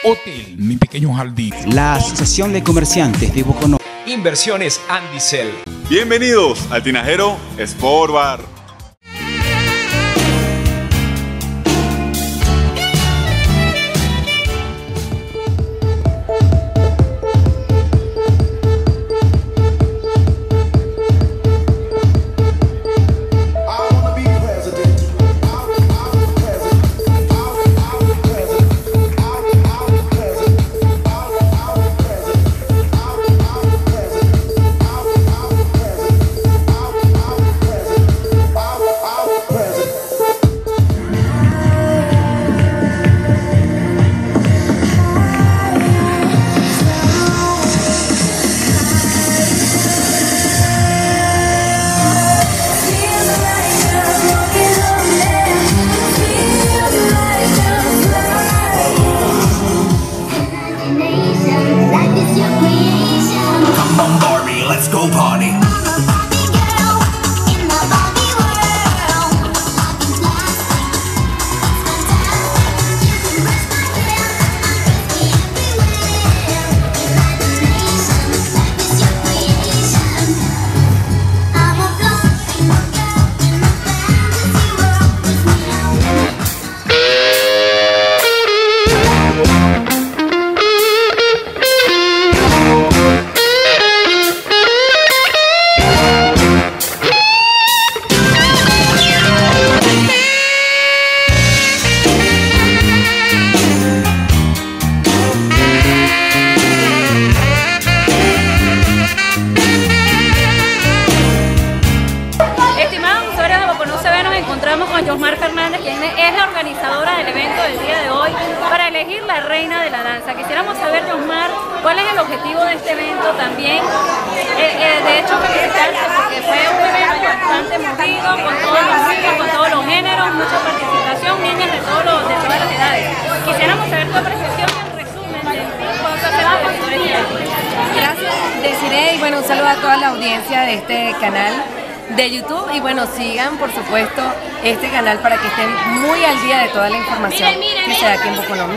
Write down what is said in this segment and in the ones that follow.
Hotel Mi Pequeño Jardín. La Asociación de Comerciantes de Boconó. Inversiones Andicel. Bienvenidos al Tinajero Sport Bar. Let's go party. Con Yosmar Fernández, quien es la organizadora del evento del día de hoy para elegir la reina de la danza. Quisiéramos saber, Yosmar, cuál es el objetivo de este evento también. De hecho, felicitarte porque fue un evento bastante movido, con todos los ritmos, con todos los géneros, mucha participación, niñas de todas las edades. Quisiéramos saber tu apreciación y el resumen de cuál fue el evento. Gracias, Desiree, y bueno, un saludo a toda la audiencia de este canal de YouTube, y bueno, sigan por supuesto este canal para que estén muy al día de toda la información que se da aquí en Boconó.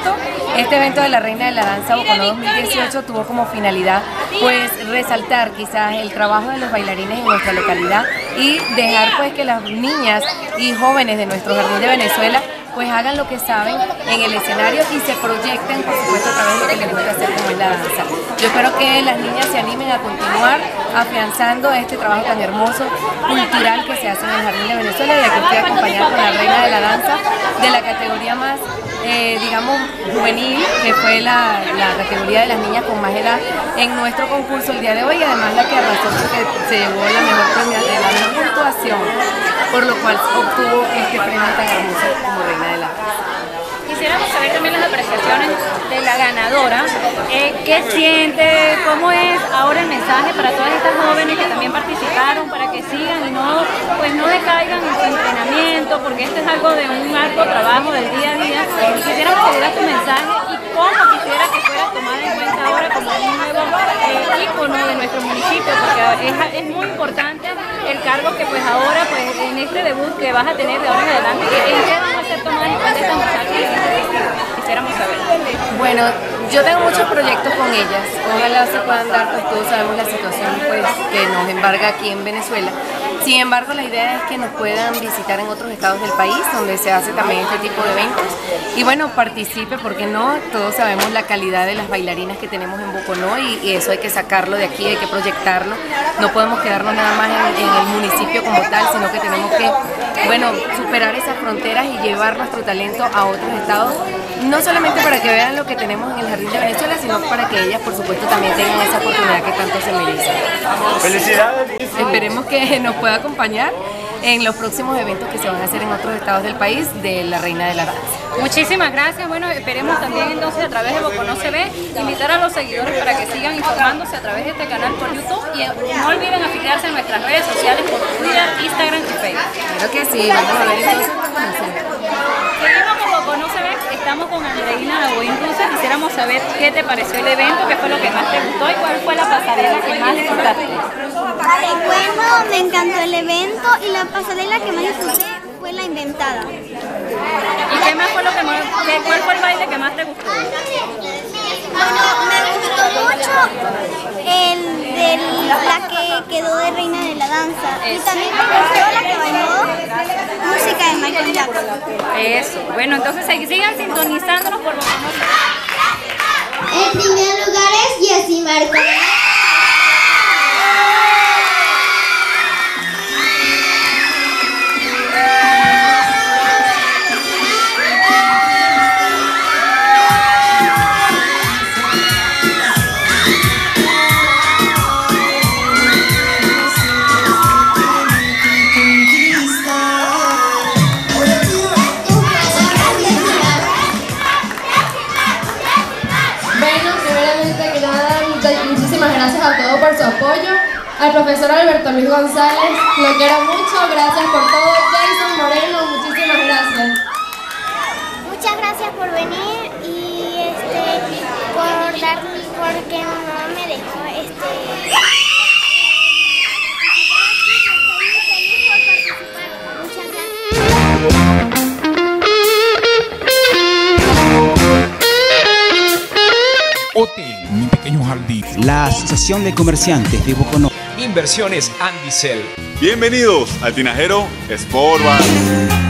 Este evento de la Reina de la Danza Boconó 2018 tuvo como finalidad pues resaltar quizás el trabajo de los bailarines en nuestra localidad y dejar pues que las niñas y jóvenes de nuestro Jardín de Venezuela pues hagan lo que saben en el escenario y se proyecten, por supuesto, a través de lo que les gusta hacer, como es la danza. Yo espero que las niñas se animen a continuar afianzando este trabajo tan hermoso, cultural que se hace en el Jardín de Venezuela, y aquí estoy acompañada con la Reina de la Danza de la categoría más, digamos, juvenil, que fue la categoría de las niñas con más edad en nuestro concurso el día de hoy, y además la que arrasó porque se llevó la mejor puntuación, por lo cual obtuvo este premio tan hermoso como Reina de la Danza. Quisiéramos saber también las apreciaciones de la ganadora, qué siente, cómo es ahora el mensaje para todas estas jóvenes que también participaron, para que sigan y no decaigan en su entrenamiento, porque este es algo de un arduo trabajo del día a día. Quisiéramos que dieras tu mensaje y cómo quisiera que fuera tomada en cuenta ahora como un nuevo ícono de nuestro municipio, porque es muy importante el cargo que pues ahora pues en este debut que vas a tener de ahora en adelante, ¿en qué van a ser tomadas en cuenta estas muchachas? Quisiéramos saber. Bueno, yo tengo muchos proyectos con ellas, ojalá se puedan dar, pues todos sabemos la situación pues que nos embarga aquí en Venezuela. Sin embargo, la idea es que nos puedan visitar en otros estados del país, donde se hace también este tipo de eventos. Y bueno, participe, porque no, todos sabemos la calidad de las bailarinas que tenemos en Boconó, y eso hay que sacarlo de aquí, hay que proyectarlo. No podemos quedarnos nada más en el municipio como tal, sino que tenemos que, bueno, superar esas fronteras y llevar nuestro talento a otros estados, no solamente para que vean lo que tenemos en el Jardín de Venezuela, sino para que ellas, por supuesto, también tengan esa oportunidad que tanto se merecen. ¡Felicidades! Esperemos que nos pueda acompañar en los próximos eventos que se van a hacer en otros estados del país de la Reina de la Danza. Muchísimas gracias. Bueno, esperemos también entonces a través de Boconó TV invitar a los seguidores para que sigan informándose a través de este canal por YouTube, y no olviden afiliarse en nuestras redes sociales por Twitter, Instagram y Facebook. Claro que sí, vamos a ver entonces cómo seguimos con Boconó TV, estamos con Andreina Lagoín. Entonces quisiéramos saber qué te pareció el evento, qué fue lo que más te gustó y cuál fue la pasarela que más disfrutaste. Bueno, me encantó el evento y la pasarela que más disfruté fue la inventada. ¿Y qué más fue lo que más, cuál fue el baile que más te gustó? Bueno, me gustó mucho el de la que quedó de reina de la danza. Y también me gustó la que bailó música de Michael Jackson. Eso. Bueno, entonces sigan sintonizándonos por Boconópolis. En primer lugar es Jessy Marco. Muchísimas gracias a todos por su apoyo. Al profesor Alberto Luis González, lo quiero mucho, gracias por todo. Jason Moreno, muchísimas gracias. Muchas gracias por venir y porque mamá me dejó Muchas gracias. Hotel, mi pequeño jardín. La Asociación de Comerciantes de Boconó. Inversiones Andicel. Bienvenidos al Tinajero Sport Bar.